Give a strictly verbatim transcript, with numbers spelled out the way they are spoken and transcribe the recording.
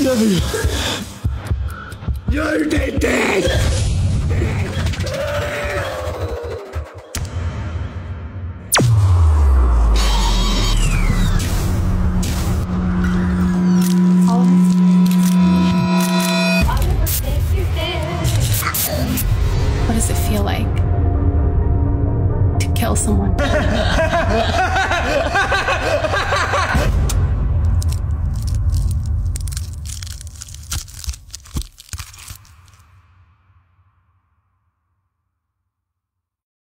love you. You're dead, dead. What does it feel like to kill someone?